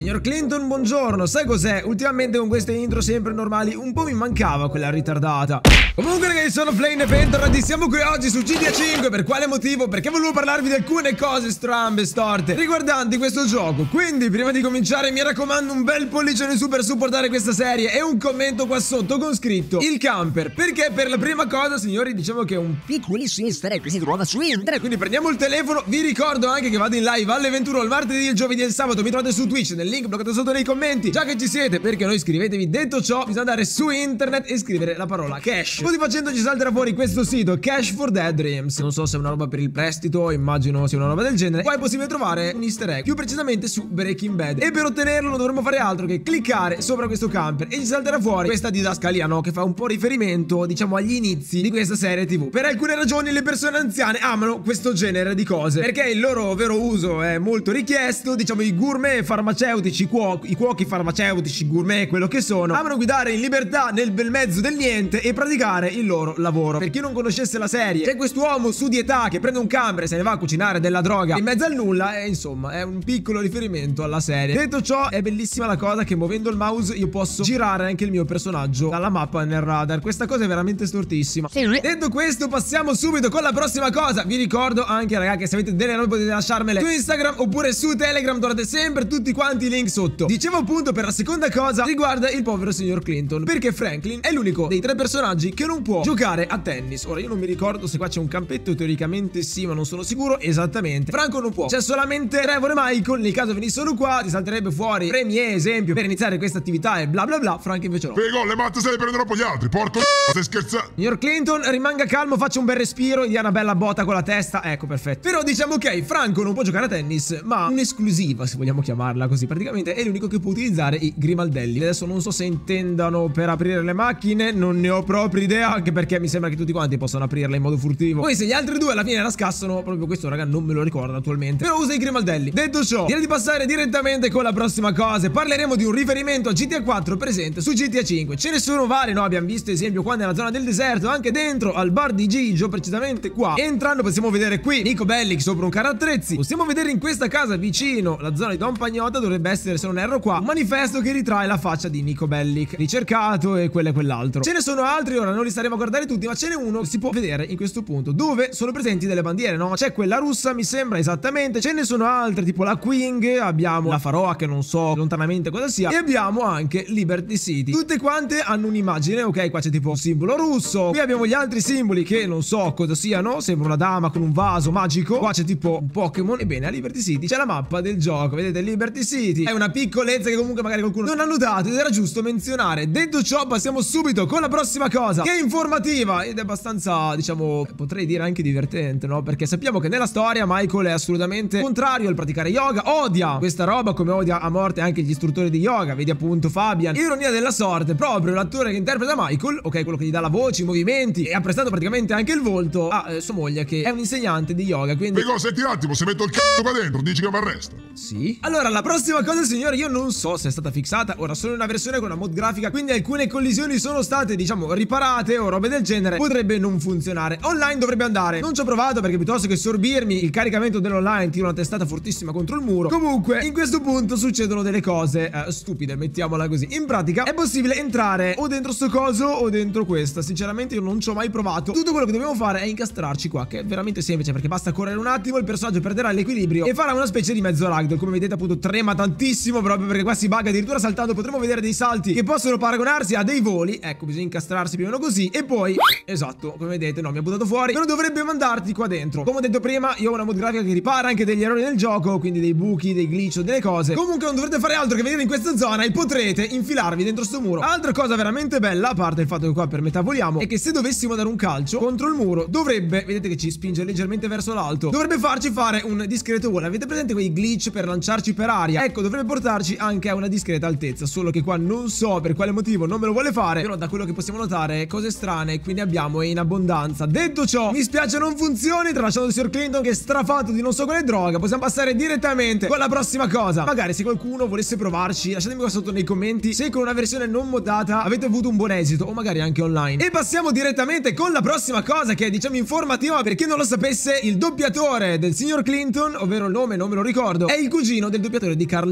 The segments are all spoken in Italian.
Signor Clinton, buongiorno. Sai cos'è? Ultimamente con queste intro sempre normali un po' mi mancava quella ritardata. Comunque ragazzi, sono Flame e bentornati. Siamo qui oggi su GTA 5. Per quale motivo? Perché volevo parlarvi di alcune cose strambe e storte riguardanti questo gioco. Quindi prima di cominciare mi raccomando un bel pollicione in su per supportare questa serie e un commento qua sotto con scritto il camper. Perché per la prima cosa, signori, diciamo che è un piccolissimo easter egg che si trova su internet. Quindi prendiamo il telefono. Vi ricordo anche che vado in live alle 21 il martedì, il giovedì e il sabato. Mi trovate su Twitch nel link bloccato sotto nei commenti. Già che ci siete, perché noi iscrivetevi. Detto ciò, bisogna andare su internet e scrivere la parola cash. Così facendo ci salterà fuori questo sito, Cash for Dead Dreams. Non so se è una roba per il prestito, immagino sia una roba del genere. Qua è possibile trovare un easter egg, più precisamente su Breaking Bad. E per ottenerlo non dovremo fare altro che cliccare sopra questo camper e ci salterà fuori questa didascalia, no? Che fa un po' riferimento, diciamo, agli inizi di questa serie TV. Per alcune ragioni le persone anziane amano questo genere di cose, perché il loro vero uso è molto richiesto. Diciamo, i gourmet farmaceutici, i cuochi farmaceutici, gourmet, quello che sono, amano guidare in libertà nel bel mezzo del niente e praticare il loro lavoro. Per chi non conoscesse la serie, c'è quest'uomo su di età che prende un camper e se ne va a cucinare della droga in mezzo al nulla, e insomma è un piccolo riferimento alla serie. Detto ciò, è bellissima la cosa che muovendo il mouse io posso girare anche il mio personaggio dalla mappa nel radar. Questa cosa è veramente stortissima. Detto questo, passiamo subito con la prossima cosa. Vi ricordo anche, ragazzi, che se avete delle robe potete lasciarmele su Instagram oppure su Telegram, trovate sempre tutti quanti i link sotto. Dicevo appunto, per la seconda cosa riguarda il povero signor Clinton, perché Franklin è l'unico dei tre personaggi che non può giocare a tennis. Ora io non mi ricordo se qua c'è un campetto, teoricamente sì, ma non sono sicuro esattamente. Franco non può, c'è solamente Trevor e Michael. Nel caso venissero qua ti salterebbe fuori premi esempio per iniziare questa attività e bla bla bla. Franco invece no. Prego, le matte se le prendono poi gli altri, porco stai scherzando? Signor Clinton, rimanga calmo, faccia un bel respiro e dia una bella botta con la testa. Ecco, perfetto. Però diciamo, ok, Franco non può giocare a tennis, ma un'esclusiva, se vogliamo chiamarla così, praticamente è l'unico che può utilizzare i grimaldelli. Adesso non so se intendano per aprire le macchine, non ne ho proprio idea, anche perché mi sembra che tutti quanti possano aprirle in modo furtivo. Poi se gli altri due alla fine la scassano, proprio questo raga non me lo ricordo attualmente, però usa i grimaldelli. Detto ciò, direi di passare direttamente con la prossima cosa. Parleremo di un riferimento a GTA 4 presente su GTA 5. Ce ne sono vari, no? Abbiamo visto esempio qua nella zona del deserto, anche dentro al bar di Gigio, precisamente qua. Entrando possiamo vedere qui Nico Bellic sopra un carro attrezzi. Possiamo vedere in questa casa vicino la zona di Don Pagnotta, dovrebbe essere, se non erro qua, un manifesto che ritrae la faccia di Nico Bellic, ricercato e quello e quell'altro. Ce ne sono altri, ora non li staremo a guardare tutti, ma ce n'è uno che si può vedere in questo punto, dove sono presenti delle bandiere, no? C'è quella russa, mi sembra, esattamente. Ce ne sono altre, tipo la Queen, abbiamo la Faroa, che non so lontanamente cosa sia, e abbiamo anche Liberty City. Tutte quante hanno un'immagine, ok? Qua c'è tipo un simbolo russo, qui abbiamo gli altri simboli che non so cosa siano, sembra una dama con un vaso magico, qua c'è tipo un Pokémon. Ebbene, a Liberty City c'è la mappa del gioco, vedete? Liberty City è una piccolezza che comunque magari qualcuno non ha notato ed era giusto menzionare. Detto ciò, passiamo subito con la prossima cosa, che è informativa ed è abbastanza, diciamo, potrei dire anche divertente, no? Perché sappiamo che nella storia Michael è assolutamente contrario al praticare yoga, odia questa roba come odia a morte anche gli istruttori di yoga, vedi appunto Fabian. Ironia della sorte, proprio l'attore che interpreta Michael, ok, quello che gli dà la voce, i movimenti e ha prestato praticamente anche il volto a sua moglie, che è un insegnante di yoga, quindi... Prego, senti un attimo, se metto il c***o qua dentro dici che mi arresta. Sì. Allora, la prossima cosa, signori, io non so se è stata fissata. Ora sono in una versione con una mod grafica, quindi alcune collisioni sono state, diciamo, riparate o robe del genere. Potrebbe non funzionare. Online dovrebbe andare. Non ci ho provato perché piuttosto che sorbirmi il caricamento dell'online tiro una testata fortissima contro il muro. Comunque, in questo punto succedono delle cose stupide, mettiamola così. In pratica è possibile entrare o dentro sto coso o dentro questa. Sinceramente io non ci ho mai provato. Tutto quello che dobbiamo fare è incastrarci qua, che è veramente semplice, perché basta correre un attimo, il personaggio perderà l'equilibrio e farà una specie di mezzo ragdoll. Come vedete appunto trema tantissimo, proprio perché qua si bugga addirittura saltando. Potremo vedere dei salti che possono paragonarsi a dei voli. Ecco, bisogna incastrarsi più o meno così. E poi, esatto, come vedete, no, mi ha buttato fuori, però dovrebbe mandarti qua dentro. Come ho detto prima, io ho una mod grafica che ripara anche degli errori nel gioco, quindi dei buchi, dei glitch o delle cose. Comunque non dovrete fare altro che venire in questa zona e potrete infilarvi dentro sto muro. Altra cosa veramente bella, a parte il fatto che qua per metà voliamo, è che se dovessimo dare un calcio contro il muro dovrebbe, vedete che ci spinge leggermente verso l'alto, dovrebbe farci fare un discreto volo. Avete presente quei glitch per lanciarci per aria? Ecco, dovrebbe portarci anche a una discreta altezza, solo che qua non so per quale motivo non me lo vuole fare, però da quello che possiamo notare cose strane qui ne abbiamo in abbondanza. Detto ciò, mi spiace non funzioni, tralasciando il signor Clinton che è strafatto di non so quale droga. Possiamo passare direttamente con la prossima cosa. Magari se qualcuno volesse provarci, lasciatemi qua sotto nei commenti se con una versione non moddata avete avuto un buon esito, o magari anche online. E passiamo direttamente con la prossima cosa, che è, diciamo, informativa. Per chi non lo sapesse, il doppiatore del signor Clinton, ovvero il nome non me lo ricordo, è il cugino del doppiatore di Carl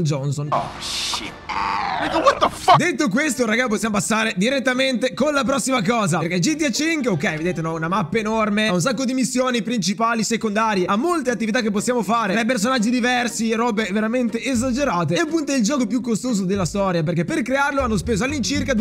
Johnson. Oh shit. Detto questo, raga, possiamo passare direttamente con la prossima cosa, perché GTA 5, ok, vedete, no, una mappa enorme, ha un sacco di missioni principali, secondarie, ha molte attività che possiamo fare, 3 personaggi diversi, robe veramente esagerate. E appunto è il gioco più costoso della storia, perché per crearlo hanno speso all'incirca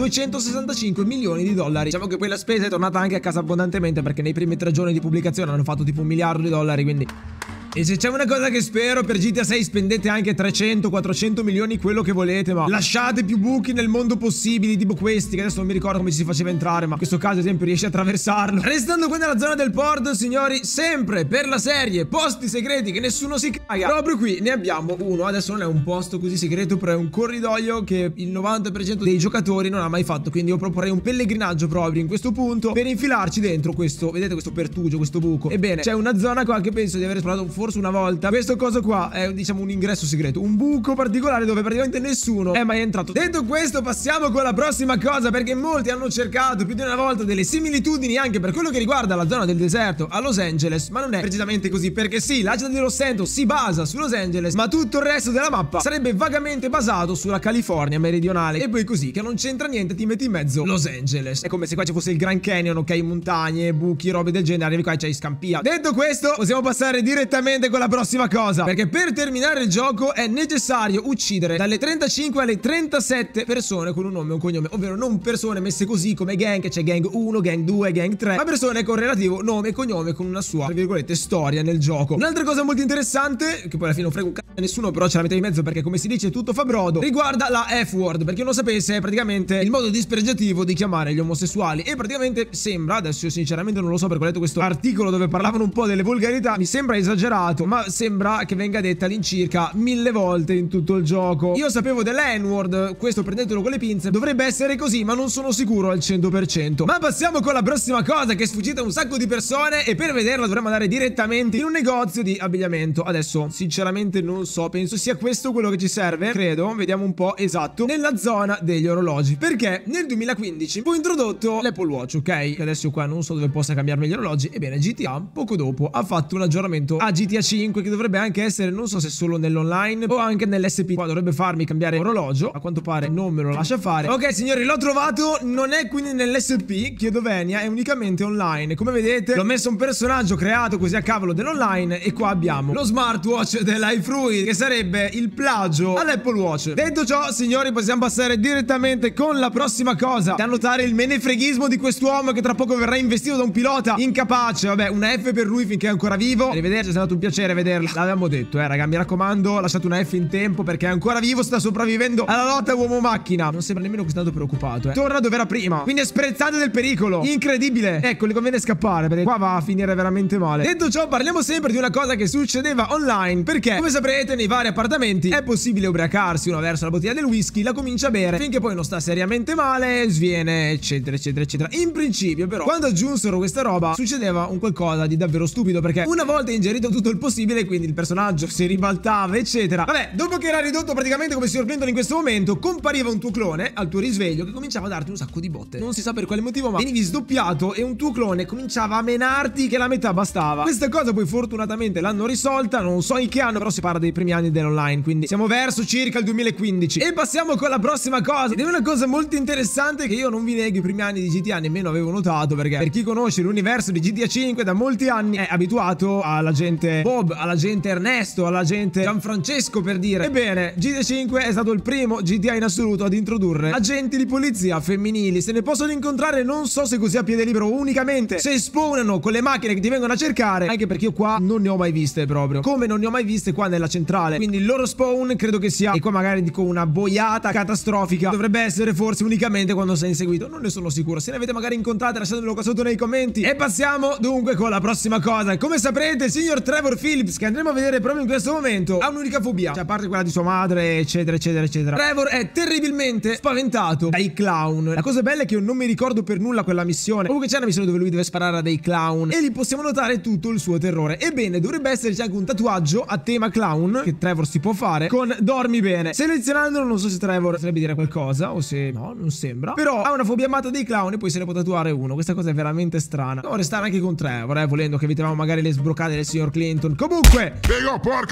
265 milioni di dollari. Diciamo che poi la spesa è tornata anche a casa abbondantemente, perché nei primi 3 giorni di pubblicazione hanno fatto tipo 1 miliardo di dollari, quindi... E se c'è una cosa che spero per GTA 6, spendete anche 300-400 milioni, quello che volete, ma lasciate più buchi nel mondo possibili, tipo questi, che adesso non mi ricordo come ci si faceva entrare, ma in questo caso ad esempio riesci a attraversarlo. Restando qua nella zona del porto, signori, sempre per la serie posti segreti che nessuno si caga, proprio qui ne abbiamo uno. Adesso non è un posto così segreto, però è un corridoio che il 90% dei giocatori non ha mai fatto, quindi io proporrei un pellegrinaggio proprio in questo punto per infilarci dentro questo, vedete, questo pertugio, questo buco. Ebbene, c'è una zona qua che penso di aver esplorato forse una volta. Questo coso qua è, diciamo, un ingresso segreto, un buco particolare dove praticamente nessuno è mai entrato. Detto questo, passiamo con la prossima cosa, perché molti hanno cercato più di una volta delle similitudini anche per quello che riguarda la zona del deserto a Los Angeles, ma non è precisamente così, perché sì, la città di Los Santos si basa su Los Angeles, ma tutto il resto della mappa sarebbe vagamente basato sulla California meridionale. E poi così, che non c'entra niente, ti metti in mezzo Los Angeles. È come se qua ci fosse il Grand Canyon, ok, montagne, buchi, robe del genere, arrivi qua e c'hai Scampia. Detto questo, possiamo passare direttamente con la prossima cosa, perché per terminare il gioco è necessario uccidere dalle 35 alle 37 persone con un nome e un cognome, ovvero non persone messe così come gang, che c'è gang 1, gang 2, gang 3, ma persone con relativo nome e cognome, con una sua, tra virgolette, storia nel gioco. Un'altra cosa molto interessante, che poi alla fine non frega un cazzo a nessuno, però ce la metto in mezzo perché come si dice tutto fa brodo, riguarda la F-word, perché non sapesse, è praticamente il modo dispregiativo di chiamare gli omosessuali. E praticamente sembra, adesso io sinceramente non lo so perché ho letto questo articolo dove parlavano un po' delle volgarità, mi sembra esagerato, ma sembra che venga detta all'incirca 1000 volte in tutto il gioco. Io sapevo dell'N-word, questo prendetelo con le pinze, dovrebbe essere così, ma non sono sicuro al 100%. Ma passiamo con la prossima cosa, che è sfuggita a un sacco di persone, e per vederla dovremmo andare direttamente in un negozio di abbigliamento. Adesso sinceramente non so, penso sia questo quello che ci serve, credo, vediamo un po'. Esatto, nella zona degli orologi, perché nel 2015 fu introdotto l'Apple Watch, ok? Che adesso io qua non so dove possa cambiarmi gli orologi. Ebbene, GTA poco dopo ha fatto un aggiornamento a GTA 5 che dovrebbe anche essere, non so se solo nell'online o anche nell'SP. Qua dovrebbe farmi cambiare orologio, a quanto pare non me lo lascia fare. Ok signori, l'ho trovato, non è quindi nell'SP, chiedo venia, è unicamente online. Come vedete l'ho messo un personaggio creato così a cavolo dell'online, e qua abbiamo lo smartwatch dell'iFruit, che sarebbe il plagio all'Apple Watch. Detto ciò signori, possiamo passare direttamente con la prossima cosa, da notare il menefreghismo di quest'uomo che tra poco verrà investito da un pilota incapace. Vabbè, una F per lui finché è ancora vivo. Arrivederci, è stato un piacere vederla. L'avevamo detto, raga, mi raccomando, lasciate una F in tempo perché è ancora vivo, sta sopravvivendo alla lotta uomo-macchina. Non sembra nemmeno che sia tanto preoccupato, Torna dove era prima, quindi è sprezzato del pericolo. Incredibile. Ecco, gli conviene scappare perché qua va a finire veramente male. Detto ciò, parliamo sempre di una cosa che succedeva online, perché come saprete nei vari appartamenti è possibile ubriacarsi, uno verso la bottiglia del whisky, la comincia a bere finché poi non sta seriamente male, sviene, eccetera eccetera eccetera. In principio però, quando aggiunsero questa roba, succedeva un qualcosa di davvero stupido, perché una volta ingerito tutto il possibile, quindi il personaggio si ribaltava eccetera, vabbè, dopo che era ridotto praticamente come Signor Clinton in questo momento, compariva un tuo clone al tuo risveglio che cominciava a darti un sacco di botte. Non si sa per quale motivo, ma venivi sdoppiato e un tuo clone cominciava a menarti che la metà bastava. Questa cosa poi fortunatamente l'hanno risolta, non so in che anno, però si parla dei primi anni dell'online, quindi siamo verso circa il 2015. E passiamo con la prossima cosa, ed è una cosa molto interessante che io non vi nego, i primi anni di GTA nemmeno avevo notato, perché per chi conosce l'universo di GTA 5 da molti anni è abituato alla gente Bob, alla gente Ernesto, alla gente Gianfrancesco, per dire. Ebbene, GTA 5 è stato il primo GTA in assoluto ad introdurre agenti di polizia femminili. Se ne possono incontrare, non so se così a piede libero o unicamente se spawnano con le macchine che ti vengono a cercare, anche perché io qua non ne ho mai viste proprio, come non ne ho mai viste qua nella centrale. Quindi il loro spawn credo che sia, e qua magari dico una boiata catastrofica, dovrebbe essere forse unicamente quando sei inseguito, non ne sono sicuro. Se ne avete magari incontrate lasciatemelo qua sotto nei commenti. E passiamo dunque con la prossima cosa. Come saprete, il signor Trevor Phillips, che andremo a vedere proprio in questo momento, ha un'unica fobia, cioè a parte quella di sua madre eccetera eccetera eccetera. Trevor è terribilmente spaventato dai clown. La cosa bella è che io non mi ricordo per nulla quella missione. Comunque c'è una missione dove lui deve sparare a dei clown e lì possiamo notare tutto il suo terrore. Ebbene, dovrebbe esserci anche un tatuaggio a tema clown che Trevor si può fare con dormi bene. Selezionandolo, non so se Trevor potrebbe dire qualcosa o se no, non sembra, però ha una fobia matta dei clown e poi se ne può tatuare uno. Questa cosa è veramente strana. Devo restare anche con Trevor, volendo, che evitavamo magari le sbroccate del signor Clinton. Comunque Diego, porca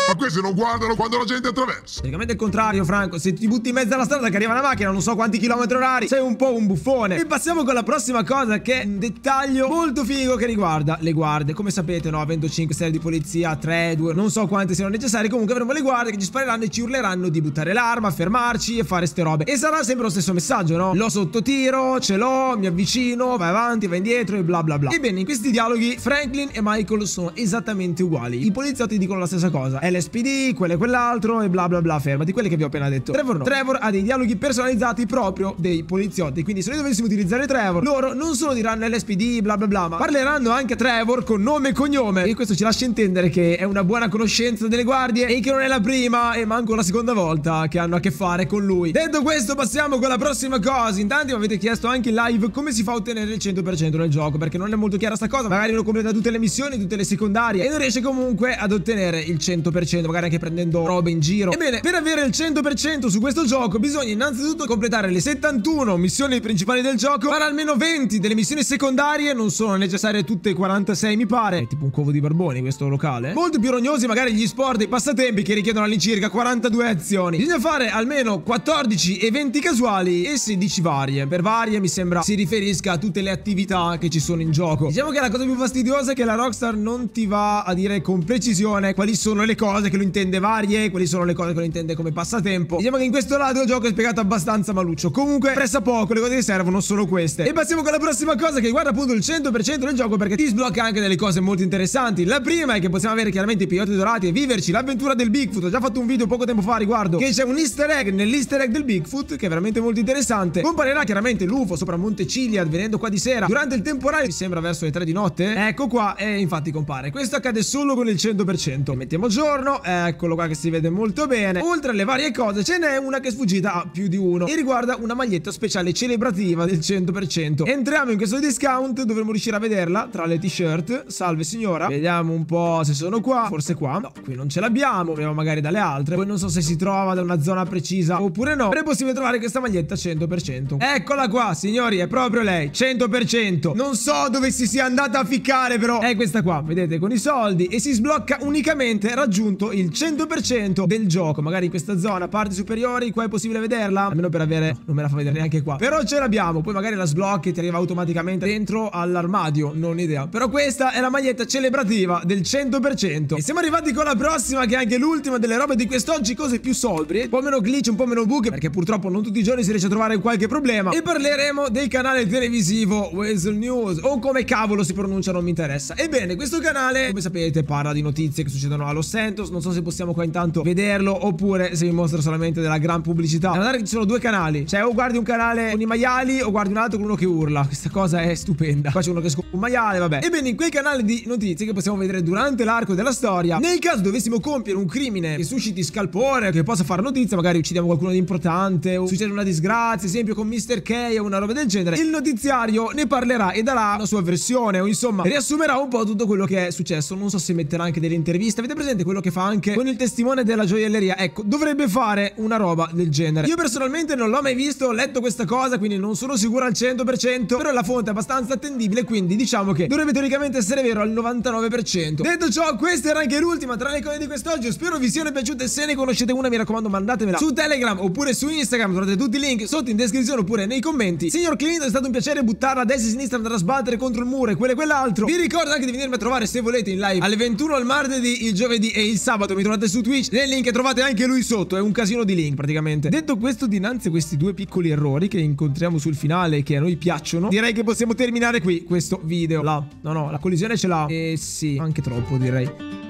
Ma questi non guardano quando la gente attraversa. Praticamente il contrario, Franco. Se ti butti in mezzo alla strada che arriva una macchina, non so quanti chilometri orari, sei un po' un buffone. E passiamo con la prossima cosa, che è un dettaglio molto figo che riguarda le guardie. Come sapete, no, avendo 5 stelle di polizia, 3, 2, non so quante siano necessari, comunque avremo le guardie che ci spareranno e ci urleranno di buttare l'arma, fermarci e fare ste robe. E sarà sempre lo stesso messaggio, no? L'ho sotto tiro, ce l'ho, mi avvicino, vai avanti, vai indietro e bla bla bla. Ebbene, in questi dialoghi Franklin e Michael sono esattamente uguali. I poliziotti dicono la stessa cosa. LSPD, quello e quell'altro e bla bla bla, fermati, quelli che vi ho appena detto. Trevor no. Trevor ha dei dialoghi personalizzati proprio dei poliziotti, quindi se noi dovessimo utilizzare Trevor, loro non solo diranno LSPD bla bla bla, ma parleranno anche a Trevor con nome e cognome, e questo ci lascia intendere che è una buona conoscenza delle guardie e che non è la prima e manco la seconda volta che hanno a che fare con lui. Detto questo, passiamo con la prossima cosa. Intanto mi avete chiesto anche in live come si fa a ottenere il 100% nel gioco, perché non è molto chiara sta cosa. Magari uno completa tutte le missioni, tutte le secondarie e non riesce comunque ad ottenere il 100%, magari anche prendendo robe in giro. Ebbene, per avere il 100% su questo gioco bisogna innanzitutto completare le 71 missioni principali del gioco, fare almeno 20 delle missioni secondarie, non sono necessarie tutte 46 mi pare, è tipo un covo di barboni questo locale. Molto più rognosi magari gli sport e i passatempi che richiedono all'incirca 42 azioni. Bisogna fare almeno 14 eventi casuali e 16 varie. Per varie mi sembra si riferisca a tutte le attività che ci sono in gioco. Diciamo che la cosa più fastidiosa è che la Rockstar non ti va a dire con precisione quali sono le cose che lo intende varie, quali sono le cose che lo intende come passatempo. Diciamo che in questo lato del gioco è spiegato abbastanza maluccio. Comunque pressa poco, le cose che servono sono queste. E passiamo con la prossima cosa che riguarda appunto il 100% del gioco, perché ti sblocca anche delle cose molto interessanti. La prima è che possiamo avere chiaramente i piloti dorati e viverci l'avventura del Bigfoot. Ho già fatto un video poco tempo fa a riguardo, che c'è un easter egg nell'easter egg del Bigfoot che è veramente molto interessante. Comparirà chiaramente l'UFO sopra Monte Chiliad venendo qua di sera durante il temporale, mi sembra verso le 3 di notte. Ecco qua, e infatti compare. Questo accade solo con il 100%. Mettiamo giorno, eccolo qua che si vede molto bene. Oltre alle varie cose ce n'è una che è sfuggita a più di uno e riguarda una maglietta speciale celebrativa del 100%. Entriamo in questo discount, dovremo riuscire a vederla tra le t-shirt. Salve signora, vediamo un po' se sono qua. Forse qua, no, qui non ce l'abbiamo, vediamo magari dalle altre. Poi non so se si trova da una zona precisa oppure no, però è possibile trovare questa maglietta 100%. Eccola qua signori, è proprio lei, 100%. Non so dove si sia andata a ficcare, però è questa qua, vedete, con i soldi, e si sblocca unicamente raggiunto il 100% del gioco. Magari in questa zona, parti superiori, qua è possibile vederla, almeno per avere, non me la fa vedere neanche qua, però ce l'abbiamo. Poi magari la sblocchi e ti arriva automaticamente dentro all'armadio, non idea. Però questa è la maglietta celebrativa del 100%. E siamo arrivati con la prossima, che è anche l'ultima delle robe di quest'oggi, cose più sobrie, un po' meno glitch, un po' meno bug, perché purtroppo non tutti i giorni si riesce a trovare qualche problema. E parleremo del canale televisivo Weasel News, o come cavolo si pronuncia non mi interessa. Ebbene, questo canale, come sapete, parla di notizie che succedono a Los Santos. Non so se possiamo qua intanto vederlo oppure se vi mostra solamente della gran pubblicità. Da notare che ci sono due canali, cioè o guardi un canale con i maiali o guardi un altro con uno che urla. Questa cosa è stupenda. Qua c'è uno che scopre un maiale, vabbè. Ebbene, in quei canali di notizie che possiamo vedere durante l'arco della storia, nel caso dovessimo compiere un crimine che susciti scalpore, che possa fare notizia, magari uccidiamo qualcuno di importante o succede una disgrazia, esempio con Mr. K o una roba del genere, il notiziario ne parlerà e darà una sua versione, o insomma riassumerà un po' tutto quello che è successo. Non so se metterà anche delle interviste. Avete presente quello che fa anche con il testimone della gioielleria? Ecco, dovrebbe fare una roba del genere. Io personalmente non l'ho mai visto, ho letto questa cosa, quindi non sono sicuro al 100%, però la fonte è abbastanza attendibile, quindi diciamo che dovrebbe teoricamente essere vero al 99%. Detto ciò, questa era anche l'ultima tra le cose di quest'oggi. Spero vi siano piaciute. Se ne conoscete una, mi raccomando, mandatemela su Telegram oppure su Instagram, trovate tutti i link sotto in descrizione oppure nei commenti. Signor Clinton, è stato un piacere buttarla a destra e a sinistra, andare a sbattere contro il muro e quello e quell'altro. Vi ricordo anche di venirmi a trovare, se volete, in live alle 21 il martedì, il giovedì e il sabato. Mi trovate su Twitch, nel link trovate anche lui sotto, è un casino di link praticamente. Detto questo, dinanzi a questi due piccoli errori che incontriamo sul finale e che a noi piacciono, direi che possiamo terminare qui questo video. No, la collisione ce l'ha, sì, anche troppo direi.